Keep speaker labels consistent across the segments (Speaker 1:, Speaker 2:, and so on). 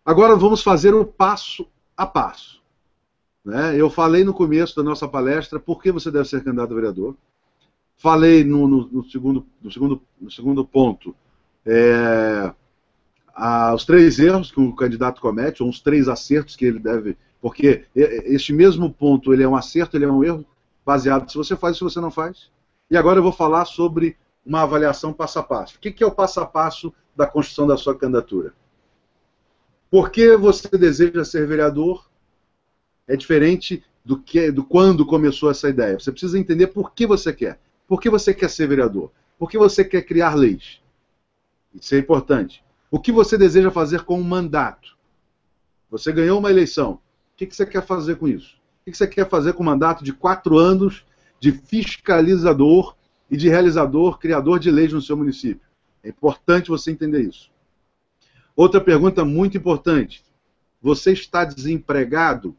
Speaker 1: Agora vamos fazer o passo a passo, né? Eu falei no começo da nossa palestra por que você deve ser candidato a vereador. Falei no segundo ponto os 3 erros que o candidato comete, ou os 3 acertos que ele deve... Porque este mesmo ponto, ele é um acerto, ele é um erro, baseado se você faz ou se você não faz. E agora eu vou falar sobre uma avaliação passo a passo. O que é o passo a passo da construção da sua candidatura? Por que você deseja ser vereador? É diferente do quando começou essa ideia. Você precisa entender por que você quer. Por que você quer ser vereador? Por que você quer criar leis? Isso é importante. O que você deseja fazer com um mandato? Você ganhou uma eleição. O que você quer fazer com isso? O que você quer fazer com um mandato de 4 anos de fiscalizador e de realizador, criador de leis no seu município? É importante você entender isso. Outra pergunta muito importante. Você está desempregado?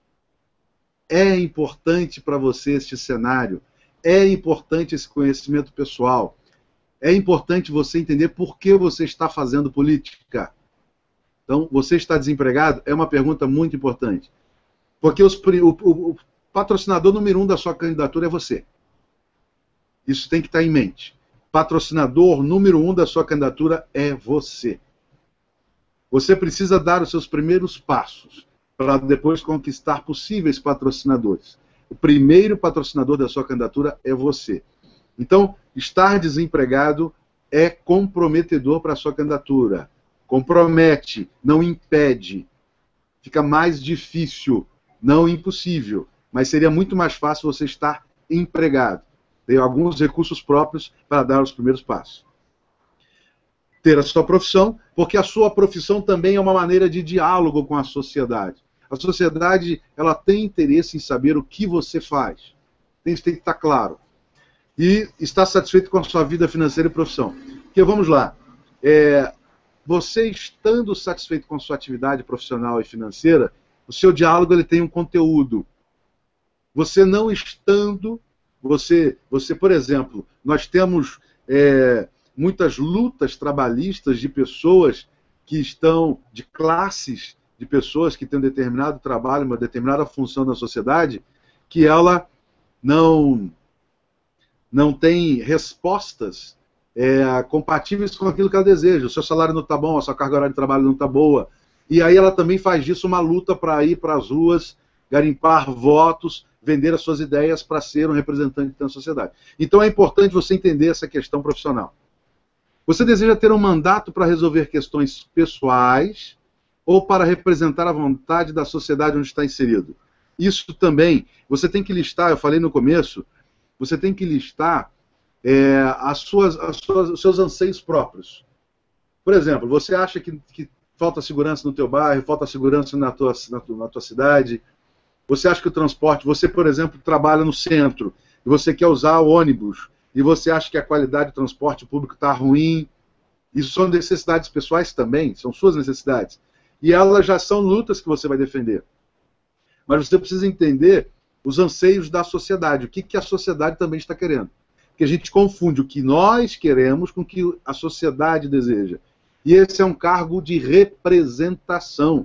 Speaker 1: É importante para você este cenário? É importante esse conhecimento pessoal? É importante você entender por que você está fazendo política? Então, você está desempregado? É uma pergunta muito importante. Porque o patrocinador número 1 da sua candidatura é você. Isso tem que estar em mente. Patrocinador número 1 da sua candidatura é você. Você precisa dar os seus primeiros passos para depois conquistar possíveis patrocinadores. O primeiro patrocinador da sua candidatura é você. Então, estar desempregado é comprometedor para a sua candidatura. Compromete, não impede. Fica mais difícil, não impossível, mas seria muito mais fácil você estar empregado. Ter alguns recursos próprios para dar os primeiros passos. Ter a sua profissão, porque a sua profissão também é uma maneira de diálogo com a sociedade. A sociedade, ela tem interesse em saber o que você faz. Isso tem que estar claro. E está satisfeito com a sua vida financeira e profissão. Porque, vamos lá, você estando satisfeito com a sua atividade profissional e financeira, o seu diálogo ele tem um conteúdo. Você não estando, você por exemplo, nós temos muitas lutas trabalhistas de pessoas que estão, de classes de pessoas que têm um determinado trabalho, uma determinada função na sociedade, que ela não tem respostas compatíveis com aquilo que ela deseja. O seu salário não está bom, a sua carga horária de trabalho não está boa. E aí ela também faz disso uma luta para ir para as ruas, garimpar votos, vender as suas ideias para ser um representante da sociedade. Então é importante você entender essa questão profissional. Você deseja ter um mandato para resolver questões pessoais ou para representar a vontade da sociedade onde está inserido? Isso também, você tem que listar, eu falei no começo, você tem que listar os seus anseios próprios. Por exemplo, você acha que falta segurança no teu bairro, falta segurança na tua cidade, você acha que o transporte, você, por exemplo, trabalha no centro, e você quer usar o ônibus, e você acha que a qualidade do transporte público está ruim. Isso são necessidades pessoais também, são suas necessidades. E elas já são lutas que você vai defender. Mas você precisa entender os anseios da sociedade, o que a sociedade também está querendo. Porque a gente confunde o que nós queremos com o que a sociedade deseja. E esse é um cargo de representação.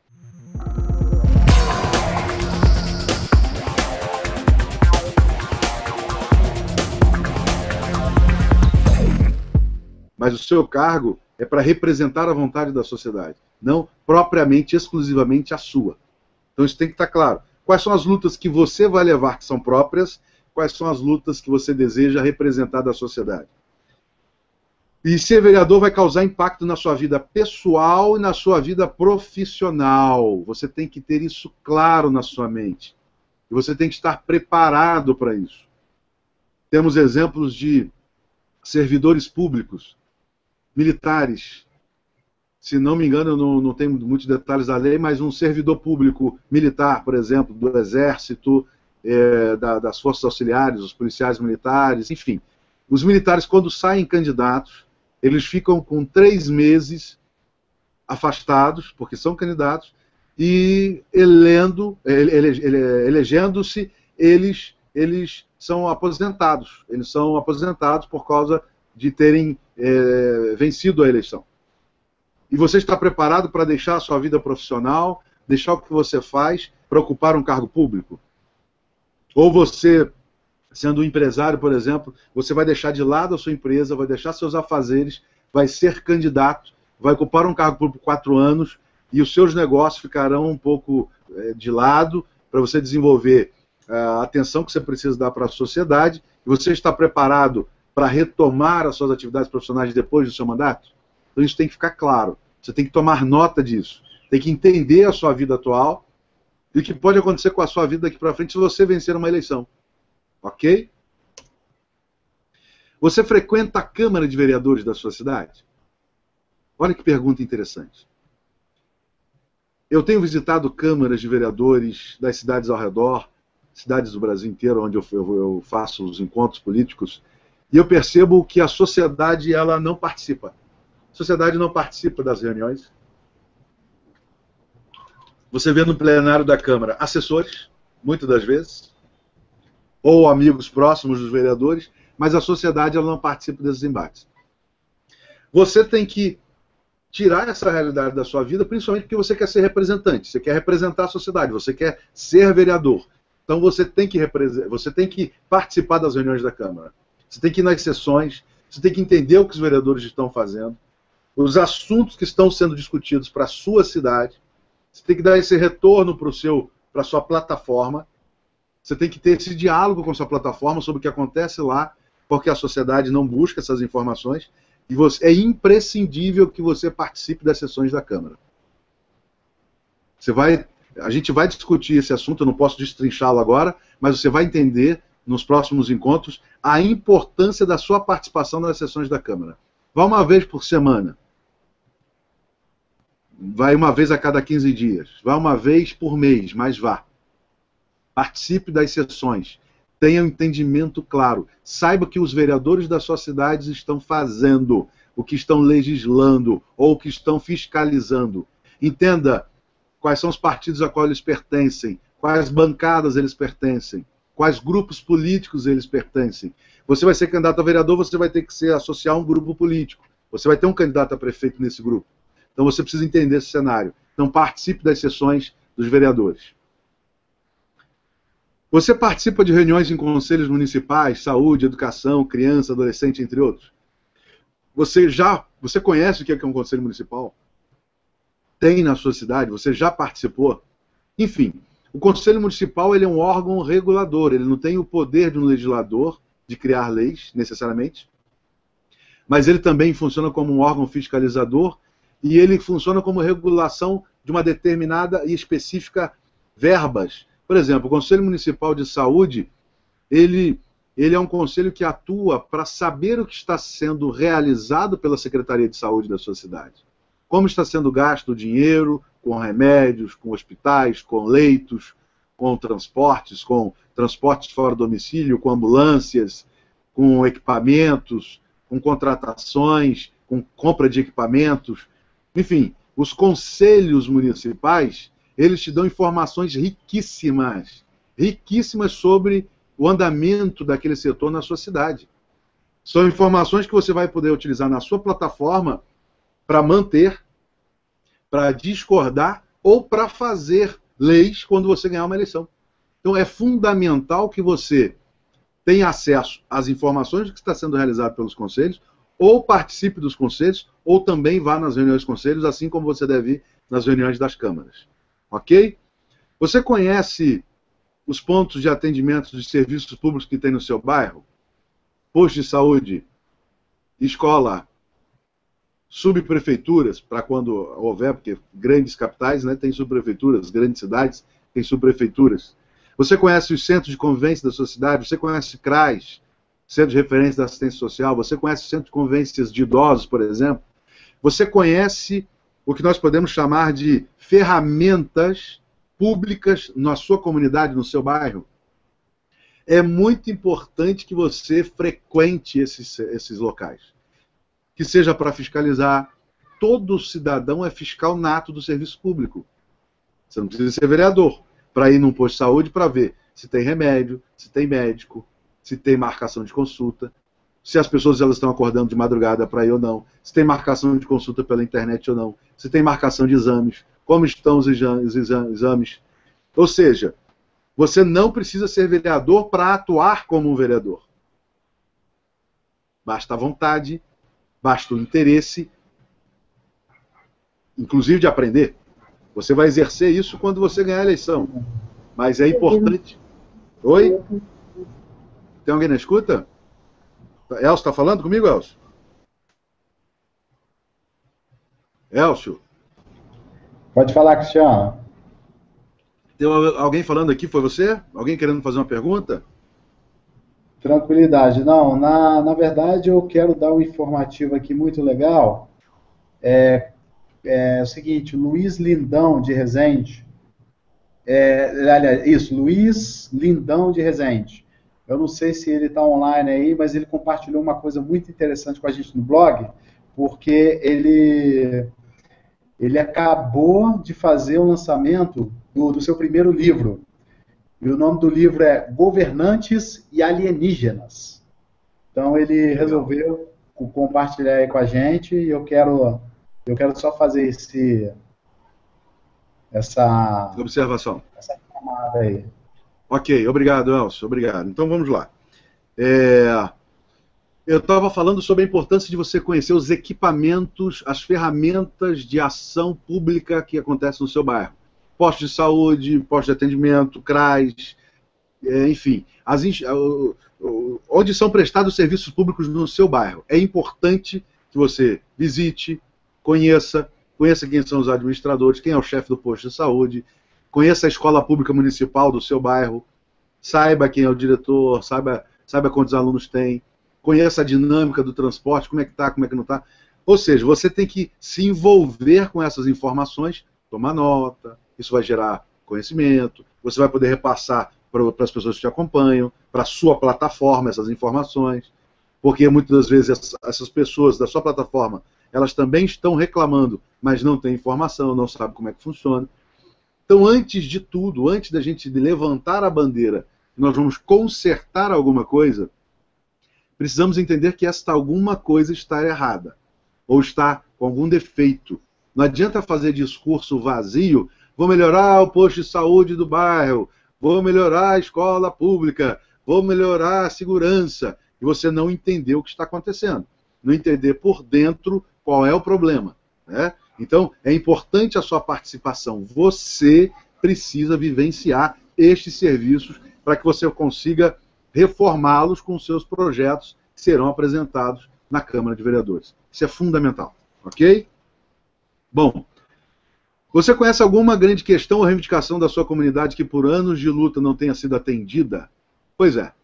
Speaker 1: Mas o seu cargo é para representar a vontade da sociedade, não propriamente, exclusivamente a sua. Então isso tem que estar claro. Quais são as lutas que você vai levar que são próprias, quais são as lutas que você deseja representar da sociedade. E ser vereador vai causar impacto na sua vida pessoal e na sua vida profissional. Você tem que ter isso claro na sua mente. E você tem que estar preparado para isso. Temos exemplos de servidores públicos, militares. Se não me engano, eu não tenho muitos detalhes da lei, mas um servidor público militar, por exemplo, do Exército, das Forças Auxiliares, os policiais militares, enfim. Os militares, quando saem candidatos, eles ficam com 3 meses afastados, porque são candidatos, e elegendo-se, eles são aposentados. Eles são aposentados por causa de terem vencido a eleição. E você está preparado para deixar a sua vida profissional, deixar o que você faz para ocupar um cargo público? Ou você, sendo um empresário, por exemplo, você vai deixar de lado a sua empresa, vai deixar seus afazeres, vai ser candidato, vai ocupar um cargo público por 4 anos e os seus negócios ficarão um pouco de lado para você desenvolver a atenção que você precisa dar para a sociedade, e você está preparado para retomar as suas atividades profissionais depois do seu mandato? Então isso tem que ficar claro. Você tem que tomar nota disso. Tem que entender a sua vida atual e o que pode acontecer com a sua vida daqui para frente se você vencer uma eleição. Ok? Você frequenta a Câmara de Vereadores da sua cidade? Olha que pergunta interessante. Eu tenho visitado câmaras de vereadores das cidades ao redor, cidades do Brasil inteiro, onde eu faço os encontros políticos, e eu percebo que a sociedade ela não participa. A sociedade não participa das reuniões. Você vê no plenário da Câmara assessores, muitas das vezes, ou amigos próximos dos vereadores, mas a sociedade ela não participa desses embates. Você tem que tirar essa realidade da sua vida, principalmente porque você quer ser representante, você quer representar a sociedade, você quer ser vereador. Então você tem que participar das reuniões da Câmara. Você tem que ir nas sessões, você tem que entender o que os vereadores estão fazendo, os assuntos que estão sendo discutidos para a sua cidade. Você tem que dar esse retorno para a sua plataforma. Você tem que ter esse diálogo com a sua plataforma sobre o que acontece lá, porque a sociedade não busca essas informações. E é imprescindível que você participe das sessões da Câmara. A gente vai discutir esse assunto, eu não posso destrinchá-lo agora, mas você vai entender nos próximos encontros a importância da sua participação nas sessões da Câmara. Vá uma vez por semana. Vai uma vez a cada 15 dias. Vá uma vez por mês, mas vá. Participe das sessões. Tenha um entendimento claro. Saiba o que os vereadores da sua cidade estão fazendo, o que estão legislando ou o que estão fiscalizando. Entenda quais são os partidos a quais eles pertencem, quais bancadas eles pertencem, quais grupos políticos eles pertencem. Você vai ser candidato a vereador, você vai ter que se associar a um grupo político. Você vai ter um candidato a prefeito nesse grupo. Então você precisa entender esse cenário. Então participe das sessões dos vereadores. Você participa de reuniões em conselhos municipais, saúde, educação, criança, adolescente, entre outros? Você conhece o que é um conselho municipal? Tem na sua cidade? Você já participou? Enfim, o conselho municipal ele é um órgão regulador, ele não tem o poder de um legislador de criar leis, necessariamente, mas ele também funciona como um órgão fiscalizador e ele funciona como regulação de uma determinada e específica verbas. Por exemplo, o Conselho Municipal de Saúde, ele é um conselho que atua para saber o que está sendo realizado pela Secretaria de Saúde da sua cidade. Como está sendo gasto o dinheiro com remédios, com hospitais, com leitos, com transportes fora do domicílio, com ambulâncias, com equipamentos, com contratações, com compra de equipamentos. Enfim, os conselhos municipais, eles te dão informações riquíssimas, riquíssimas sobre o andamento daquele setor na sua cidade. São informações que você vai poder utilizar na sua plataforma para manter, para discordar ou para fazer leis quando você ganhar uma eleição. Então é fundamental que você tenha acesso às informações do que está sendo realizado pelos conselhos, ou participe dos conselhos, ou também vá nas reuniões dos conselhos, assim como você deve ir nas reuniões das câmaras. Ok? Você conhece os pontos de atendimento de serviços públicos que tem no seu bairro? Posto de saúde, escola, subprefeituras, para quando houver, porque grandes capitais, né, tem subprefeituras, grandes cidades têm subprefeituras. Você conhece os centros de convivência da sua cidade? Você conhece CRAs, Centro de Referência da Assistência Social? Você conhece o Centro de Convivências de Idosos, por exemplo? Você conhece o que nós podemos chamar de ferramentas públicas na sua comunidade, no seu bairro? É muito importante que você frequente esses locais. Que seja para fiscalizar. Todo cidadão é fiscal nato do serviço público. Você não precisa ser vereador para ir num posto de saúde para ver se tem remédio, se tem médico, se tem marcação de consulta. se as pessoas elas estão acordando de madrugada para ir ou não, se tem marcação de consulta pela internet ou não, se tem marcação de exames, como estão os exames. Ou seja, você não precisa ser vereador para atuar como um vereador. Basta a vontade, basta o interesse, inclusive de aprender. Você vai exercer isso quando você ganhar a eleição. Mas é importante. Oi? Tem alguém na escuta? Elcio, está falando comigo, Elcio? Elcio?
Speaker 2: Pode falar, Cristiano.
Speaker 1: Tem alguém falando aqui, foi você? Alguém querendo fazer uma pergunta?
Speaker 2: Tranquilidade. Não, na verdade eu quero dar um informativo aqui muito legal. É o seguinte, Luiz Lindão de Resende, aliás, isso, Luiz Lindão de Resende. Eu não sei se ele está online aí, mas ele compartilhou uma coisa muito interessante com a gente no blog, porque ele acabou de fazer o lançamento do seu primeiro livro. E o nome do livro é Governantes e Alienígenas. Então ele resolveu compartilhar aí com a gente e eu quero só fazer essa
Speaker 1: observação.
Speaker 2: Essa chamada aí.
Speaker 1: Ok, obrigado, Elcio, obrigado. Então vamos lá. Eu estava falando sobre a importância de você conhecer os equipamentos, as ferramentas de ação pública que acontecem no seu bairro. Posto de saúde, posto de atendimento, CRAS, enfim, onde são prestados serviços públicos no seu bairro. É importante que você visite, conheça quem são os administradores, quem é o chefe do posto de saúde, conheça a escola pública municipal do seu bairro, saiba quem é o diretor, saiba quantos alunos tem, conheça a dinâmica do transporte, como é que está, como é que não está. Ou seja, você tem que se envolver com essas informações, tomar nota, isso vai gerar conhecimento, você vai poder repassar para as pessoas que te acompanham, para a sua plataforma essas informações, porque muitas das vezes essas pessoas da sua plataforma, elas também estão reclamando, mas não têm informação, não sabem como é que funciona. Então, antes de tudo, antes da gente levantar a bandeira, nós vamos consertar alguma coisa, precisamos entender que esta alguma coisa está errada, ou está com algum defeito. Não adianta fazer discurso vazio, vou melhorar o posto de saúde do bairro, vou melhorar a escola pública, vou melhorar a segurança, e você não entender o que está acontecendo, não entender por dentro qual é o problema, né? Então, é importante a sua participação. Você precisa vivenciar estes serviços para que você consiga reformá-los com seus projetos que serão apresentados na Câmara de Vereadores. Isso é fundamental, ok? Bom, você conhece alguma grande questão ou reivindicação da sua comunidade que por anos de luta não tenha sido atendida? Pois é.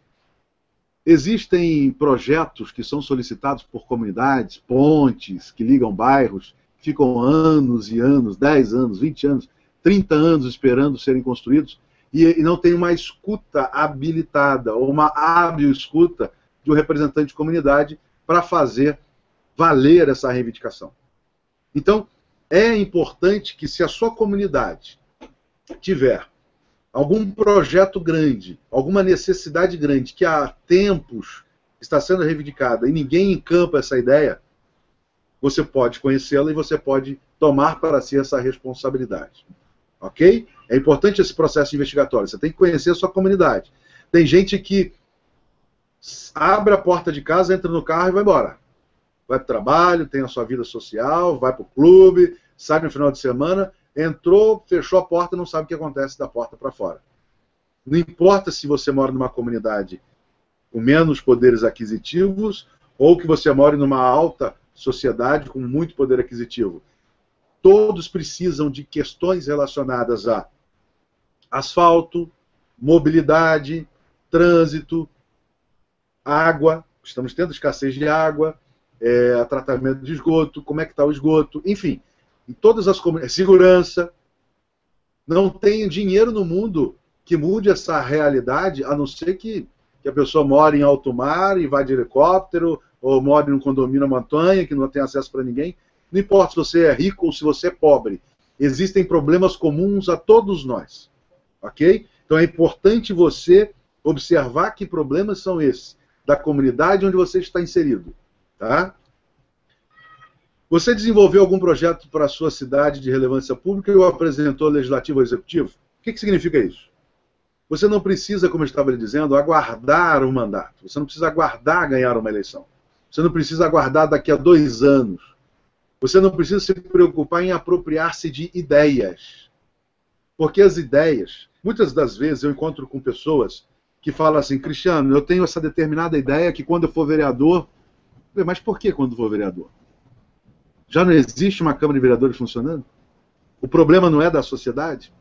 Speaker 1: Existem projetos que são solicitados por comunidades, pontes que ligam bairros, ficam anos e anos, 10 anos, 20 anos, 30 anos esperando serem construídos e não tem uma escuta habilitada ou uma hábil escuta de um representante de comunidade para fazer valer essa reivindicação. Então, é importante que se a sua comunidade tiver algum projeto grande, alguma necessidade grande que há tempos está sendo reivindicada e ninguém encampa essa ideia, você pode conhecê-la e você pode tomar para si essa responsabilidade. Ok? É importante esse processo investigatório. Você tem que conhecer a sua comunidade. Tem gente que abre a porta de casa, entra no carro e vai embora. Vai para o trabalho, tem a sua vida social, vai para o clube, sai no final de semana, entrou, fechou a porta, não sabe o que acontece da porta para fora. Não importa se você mora numa comunidade com menos poderes aquisitivos ou que você mora numa alta sociedade com muito poder aquisitivo. Todos precisam de questões relacionadas a asfalto, mobilidade, trânsito, água, estamos tendo escassez de água, tratamento de esgoto, como é que está o esgoto, enfim, em todas as comunidades, segurança. Não tem dinheiro no mundo que mude essa realidade, a não ser que a pessoa mora em alto mar e vai de helicóptero, ou mora em um condomínio na montanha, que não tem acesso para ninguém. Não importa se você é rico ou se você é pobre. Existem problemas comuns a todos nós. Ok? Então é importante você observar que problemas são esses. da comunidade onde você está inserido. Tá? Você desenvolveu algum projeto para a sua cidade de relevância pública e o apresentou ao Legislativo ou Executivo? O que significa isso? Você não precisa, como eu estava lhe dizendo, aguardar um mandato. Você não precisa aguardar ganhar uma eleição. Você não precisa aguardar daqui a 2 anos. Você não precisa se preocupar em apropriar-se de ideias. Porque as ideias, muitas das vezes eu encontro com pessoas que falam assim, Cristiano, eu tenho essa determinada ideia que quando eu for vereador... Mas por que quando for vereador? Já não existe uma Câmara de Vereadores funcionando? O problema não é da sociedade?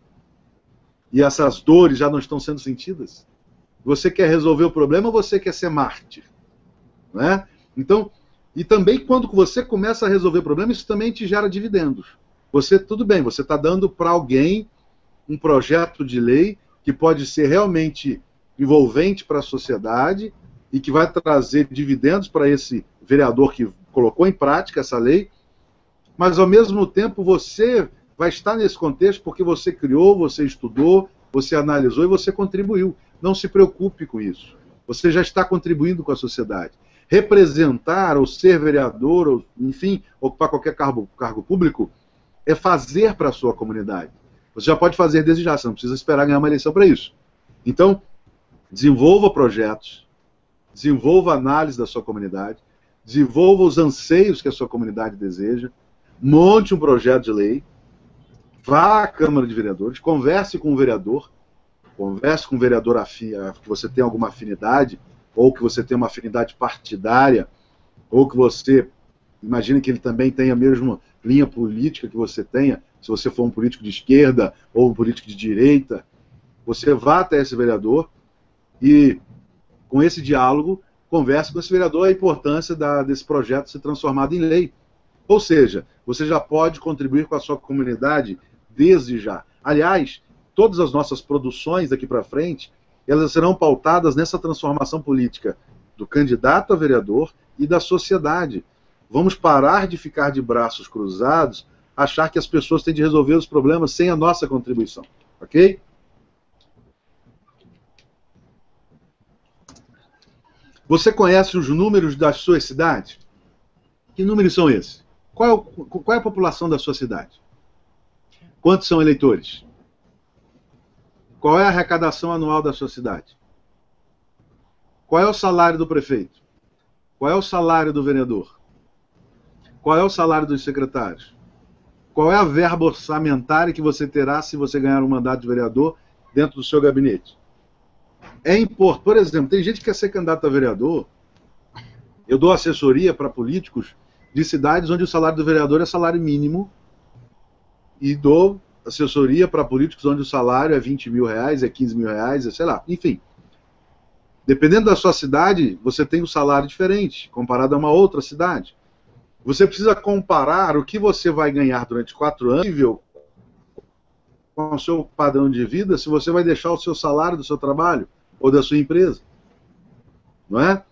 Speaker 1: E essas dores já não estão sendo sentidas? Você quer resolver o problema ou você quer ser mártir? Não é? Então, e também quando você começa a resolver o problema, isso também te gera dividendos. Você, tudo bem, você está dando para alguém um projeto de lei que pode ser realmente envolvente para a sociedade e que vai trazer dividendos para esse vereador que colocou em prática essa lei, mas ao mesmo tempo você vai estar nesse contexto porque você criou, você estudou, você analisou e você contribuiu. Não se preocupe com isso. Você já está contribuindo com a sociedade. Representar ou ser vereador, ou, enfim, ocupar qualquer cargo público, é fazer para a sua comunidade. Você já pode fazer desde já, você não precisa esperar ganhar uma eleição para isso. Então, desenvolva projetos, desenvolva a análise da sua comunidade, desenvolva os anseios que a sua comunidade deseja, monte um projeto de lei, vá à Câmara de Vereadores, converse com o vereador, converse com o vereador que você tem alguma afinidade, ou que você tem uma afinidade partidária, ou que você imagina que ele também tenha a mesma linha política que você tenha, se você for um político de esquerda ou um político de direita, você vá até esse vereador e, com esse diálogo, converse com esse vereador a importância desse projeto ser transformado em lei. Ou seja, você já pode contribuir com a sua comunidade desde já. Aliás, todas as nossas produções daqui para frente, elas serão pautadas nessa transformação política do candidato a vereador e da sociedade. Vamos parar de ficar de braços cruzados, achar que as pessoas têm de resolver os problemas sem a nossa contribuição. Ok? Você conhece os números das suas cidades? Que números são esses? Qual é a população da sua cidade? Quantos são eleitores? Qual é a arrecadação anual da sua cidade? Qual é o salário do prefeito? Qual é o salário do vereador? Qual é o salário dos secretários? Qual é a verba orçamentária que você terá se você ganhar um mandato de vereador dentro do seu gabinete? É importante, por exemplo, tem gente que quer ser candidato a vereador, eu dou assessoria para políticos de cidades onde o salário do vereador é salário mínimo e dou assessoria para políticos onde o salário é 20 mil reais, é 15 mil reais, é, sei lá, enfim. Dependendo da sua cidade, você tem um salário diferente, comparado a uma outra cidade. Você precisa comparar o que você vai ganhar durante 4 anos com o seu padrão de vida, se você vai deixar o seu salário do seu trabalho ou da sua empresa. Não é?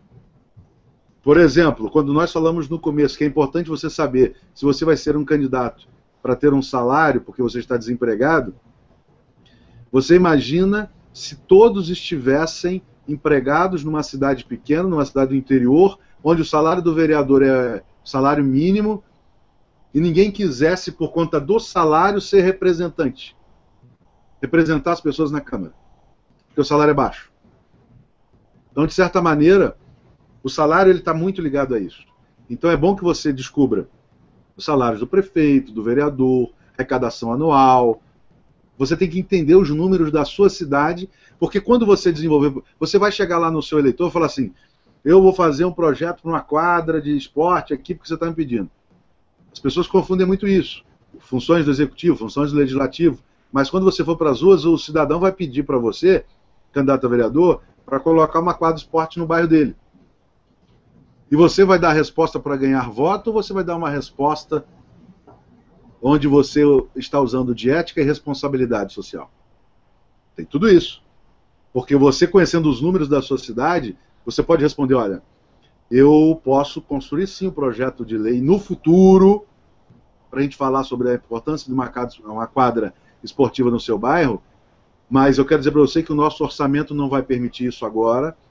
Speaker 1: Por exemplo, quando nós falamos no começo que é importante você saber se você vai ser um candidato para ter um salário porque você está desempregado, você imagina se todos estivessem empregados numa cidade pequena, numa cidade do interior, onde o salário do vereador é salário mínimo, e ninguém quisesse, por conta do salário, ser representante. Representar as pessoas na Câmara. Porque o salário é baixo. Então, de certa maneira, o salário está muito ligado a isso. Então, é bom que você descubra os salários do prefeito, do vereador, arrecadação anual. Você tem que entender os números da sua cidade, porque quando você desenvolver... Você vai chegar lá no seu eleitor e falar assim, eu vou fazer um projeto para uma quadra de esporte aqui porque você está me pedindo. As pessoas confundem muito isso. Funções do executivo, funções do legislativo. Mas quando você for para as ruas, o cidadão vai pedir para você, candidato a vereador, para colocar uma quadra de esporte no bairro dele. E você vai dar a resposta para ganhar voto ou você vai dar uma resposta onde você está usando de ética e responsabilidade social? Tem tudo isso. Porque você, conhecendo os números da sua cidade, você pode responder, olha, eu posso construir sim um projeto de lei no futuro, para a gente falar sobre a importância de uma quadra esportiva no seu bairro, mas eu quero dizer para você que o nosso orçamento não vai permitir isso agora,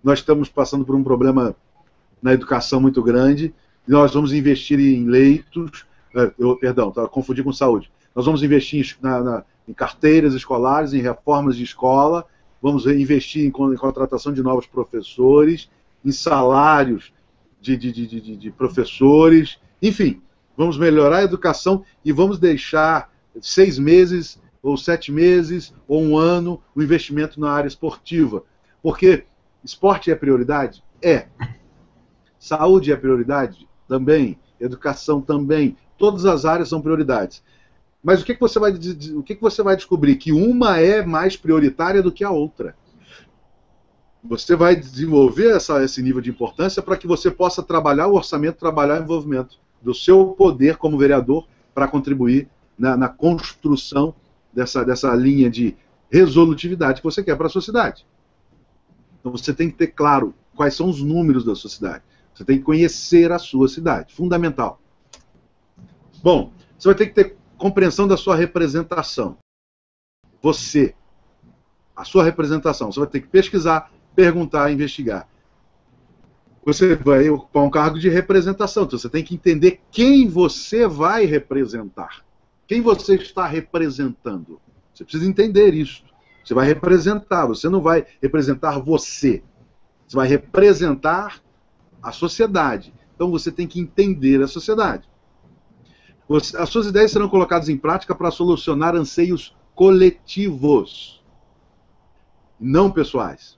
Speaker 1: nós estamos passando por um problema na educação muito grande, e nós vamos investir em leitos, perdão, confundi com saúde. Nós vamos investir em carteiras escolares, em reformas de escola, vamos investir em contratação de novos professores, em salários de professores, enfim, vamos melhorar a educação e vamos deixar 6 meses, ou 7 meses, ou 1 ano, o investimento na área esportiva. Porque esporte é prioridade? É. Saúde é prioridade? Também. Educação também. Todas as áreas são prioridades. Mas o que você vai descobrir? Que uma é mais prioritária do que a outra. Você vai desenvolver esse nível de importância para que você possa trabalhar o orçamento, trabalhar o envolvimento do seu poder como vereador para contribuir na construção dessa linha de resolutividade que você quer para a sua cidade. Então você tem que ter claro quais são os números da sua cidade. Você tem que conhecer a sua cidade. Fundamental. Bom, você vai ter que ter compreensão da sua representação. Você, a sua representação. Você vai ter que pesquisar, perguntar, investigar. Você vai ocupar um cargo de representação. Então você tem que entender quem você vai representar. Quem você está representando. Você precisa entender isso. Você vai representar, você não vai representar você. Você vai representar a sociedade. Então você tem que entender a sociedade. As suas ideias serão colocadas em prática para solucionar anseios coletivos, não pessoais.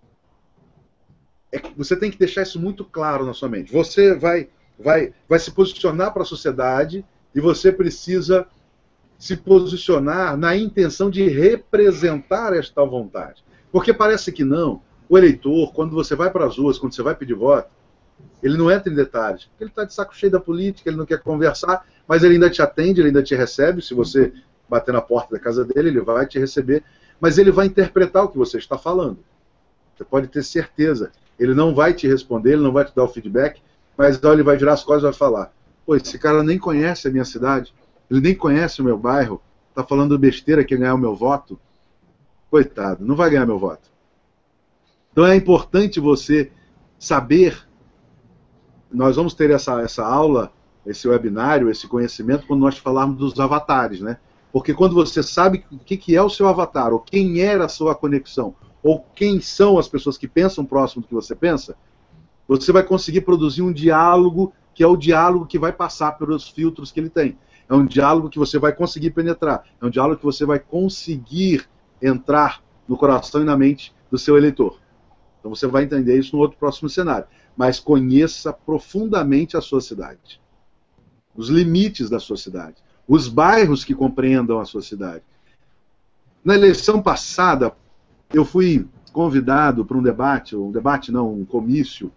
Speaker 1: Você tem que deixar isso muito claro na sua mente. Você vai se posicionar para a sociedade e você precisa se posicionar na intenção de representar esta vontade. Porque parece que não. O eleitor, quando você vai para as ruas, quando você vai pedir voto, ele não entra em detalhes. Porque ele está de saco cheio da política, ele não quer conversar, mas ele ainda te atende, ele ainda te recebe. Se você bater na porta da casa dele, ele vai te receber. Mas ele vai interpretar o que você está falando. Você pode ter certeza. Ele não vai te responder, ele não vai te dar o feedback, mas ele vai virar as costas e vai falar: pô, esse cara nem conhece a minha cidade, ele nem conhece o meu bairro, está falando besteira que ganhar o meu voto. Coitado, não vai ganhar meu voto. Então é importante você saber. Nós vamos ter essa aula, esse webinário, esse conhecimento, quando nós falarmos dos avatares, né? Porque quando você sabe o que é o seu avatar, ou quem era a sua conexão, ou quem são as pessoas que pensam próximo do que você pensa, você vai conseguir produzir um diálogo que é o diálogo que vai passar pelos filtros que ele tem. É um diálogo que você vai conseguir penetrar. É um diálogo que você vai conseguir entrar no coração e na mente do seu eleitor. Então você vai entender isso no outro próximo cenário. Mas conheça profundamente a sua cidade. Os limites da sua cidade. Os bairros que compreendam a sua cidade. Na eleição passada, eu fui convidado para um comício,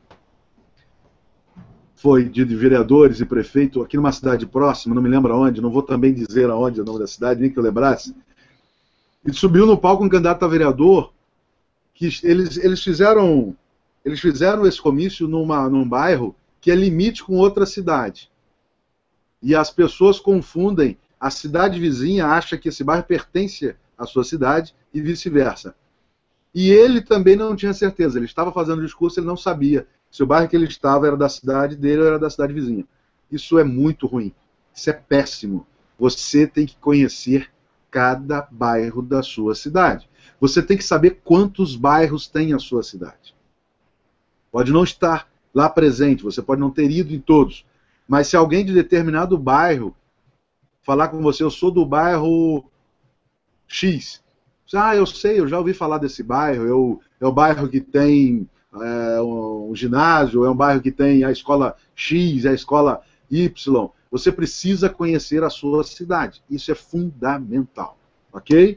Speaker 1: foi de vereadores e prefeito aqui numa cidade próxima, não me lembro aonde, não vou também dizer aonde é o nome da cidade, nem que eu lembrasse. E subiu no palco um candidato a vereador, que eles fizeram esse comício num bairro que é limite com outra cidade. E as pessoas confundem, a cidade vizinha acha que esse bairro pertence à sua cidade e vice-versa. E ele também não tinha certeza, ele estava fazendo o discurso, ele não sabia se o bairro que ele estava era da cidade dele ou era da cidade vizinha. Isso é muito ruim, isso é péssimo. Você tem que conhecer cada bairro da sua cidade. Você tem que saber quantos bairros tem a sua cidade. Pode não estar lá presente, você pode não ter ido em todos, mas se alguém de determinado bairro falar com você: eu sou do bairro X, eu sei, eu já ouvi falar desse bairro, é o bairro que tem um ginásio, é um bairro que tem a escola X, a escola Y. Você precisa conhecer a sua cidade. Isso é fundamental. Ok?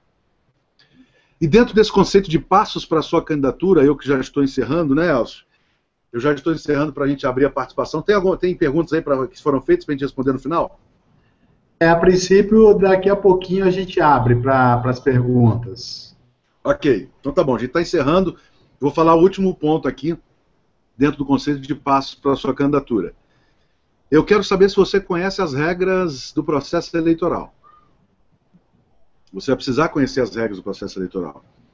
Speaker 1: E dentro desse conceito de passos para a sua candidatura, eu que já estou encerrando, né, Elcio? Eu já estou encerrando para a gente abrir a participação. Tem perguntas aí que foram feitas para a gente responder no final?
Speaker 2: A princípio, daqui a pouquinho a gente abre para as perguntas.
Speaker 1: Ok, então tá bom, a gente está encerrando. Vou falar o último ponto aqui, dentro do conceito de passos para a sua candidatura. Eu quero saber se você conhece as regras do processo eleitoral. Você vai precisar conhecer as regras do processo eleitoral.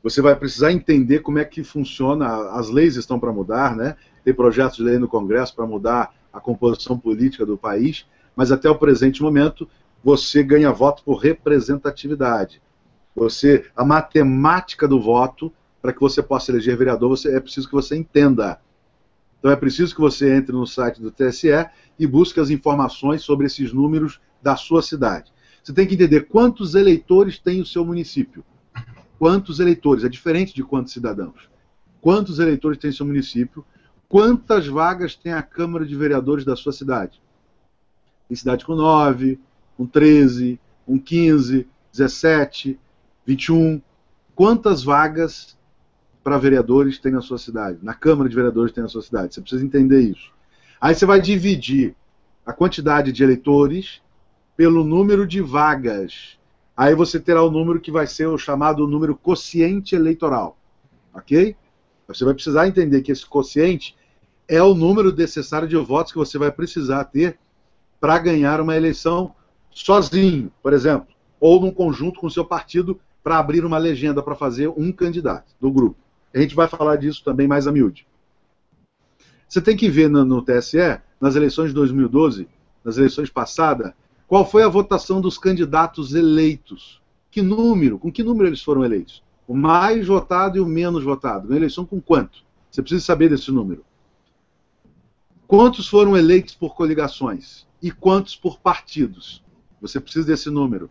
Speaker 1: Você vai precisar entender como é que funciona, as leis estão para mudar, né? Tem projetos de lei no Congresso para mudar a composição política do país, mas até o presente momento você ganha voto por representatividade. A matemática do voto, para que você possa eleger vereador, é preciso que você entenda. Então é preciso que você entre no site do TSE e busque as informações sobre esses números da sua cidade. Você tem que entender quantos eleitores tem o seu município. Quantos eleitores? É diferente de quantos cidadãos. Quantos eleitores tem o seu município? Quantas vagas tem a Câmara de Vereadores da sua cidade? Tem cidade com 9, com 13, com 15, 17, 21. Quantas vagas para vereadores tem na sua cidade? Na Câmara de Vereadores tem na sua cidade? Você precisa entender isso. Aí você vai dividir a quantidade de eleitores pelo número de vagas. Aí você terá o número que vai ser o chamado número quociente eleitoral. Ok? Você vai precisar entender que esse quociente é o número necessário de votos que você vai precisar ter para ganhar uma eleição sozinho, por exemplo, ou num conjunto com o seu partido para abrir uma legenda para fazer um candidato do grupo. A gente vai falar disso também mais a miúde. Você tem que ver no TSE, nas eleições de 2012, nas eleições passadas, qual foi a votação dos candidatos eleitos. Com que número eles foram eleitos? O mais votado e o menos votado. Uma eleição com quanto? Você precisa saber desse número. Quantos foram eleitos por coligações? E quantos por partidos? Você precisa desse número.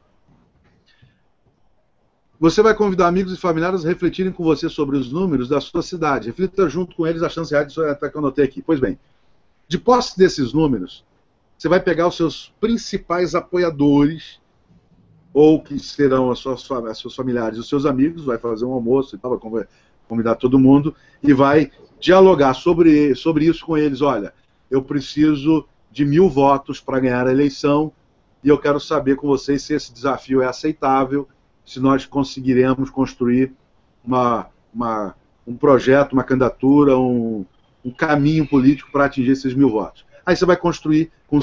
Speaker 1: Você vai convidar amigos e familiares a refletirem com você sobre os números da sua cidade. Reflita junto com eles a chance real disso até que eu anotei aqui. Pois bem, de posse desses números, você vai pegar os seus principais apoiadores, ou que serão seus familiares e os seus amigos, vai fazer um almoço e tal, vai convidar todo mundo, e vai dialogar sobre isso com eles. Olha, eu preciso de 1000 votos para ganhar a eleição, e eu quero saber com vocês se esse desafio é aceitável, se nós conseguiremos construir um projeto, uma candidatura, um caminho político para atingir esses 1000 votos. Aí você vai construir com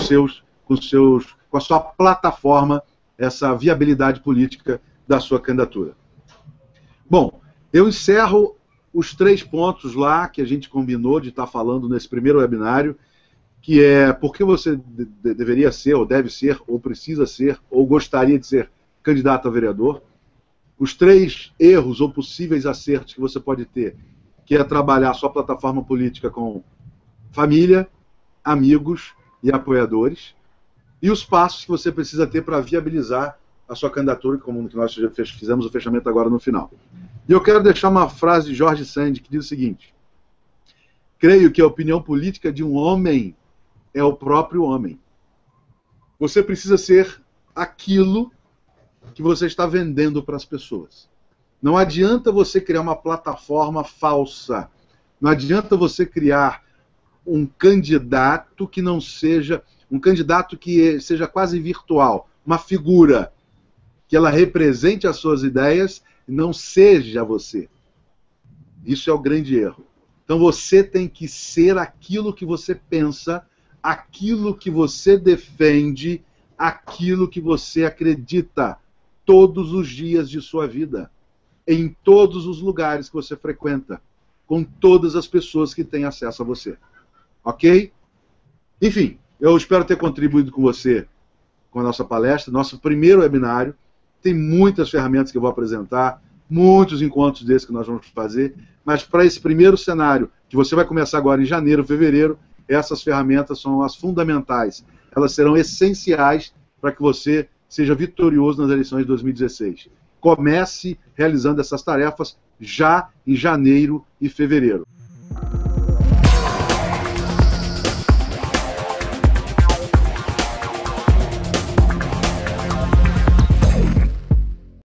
Speaker 1: a sua plataforma essa viabilidade política da sua candidatura. Bom, eu encerro os 3 pontos lá que a gente combinou de estar falando nesse primeiro webinário, que é por que você deveria ser, ou deve ser, ou precisa ser, ou gostaria de ser candidato a vereador. Os 3 erros ou possíveis acertos que você pode ter, que é trabalhar a sua plataforma política com família, amigos e apoiadores, e os passos que você precisa ter para viabilizar a sua candidatura, como nós já fizemos o fechamento agora no final. E eu quero deixar uma frase de George Sand que diz o seguinte: creio que a opinião política de um homem é o próprio homem. Você precisa ser aquilo que você está vendendo para as pessoas. Não adianta você criar uma plataforma falsa. Não adianta você criar um candidato que não seja... um candidato que seja quase virtual. Uma figura que ela represente as suas ideias e não seja você. Isso é o grande erro. Então você tem que ser aquilo que você pensa, aquilo que você defende, aquilo que você acredita todos os dias de sua vida, em todos os lugares que você frequenta, com todas as pessoas que têm acesso a você. Ok? Enfim, eu espero ter contribuído com você com a nossa palestra, nosso primeiro webinário. Tem muitas ferramentas que eu vou apresentar, muitos encontros desses que nós vamos fazer, mas para esse primeiro cenário, que você vai começar agora em janeiro, fevereiro, essas ferramentas são as fundamentais. Elas serão essenciais para que você seja vitorioso nas eleições de 2016. Comece realizando essas tarefas já em janeiro e fevereiro.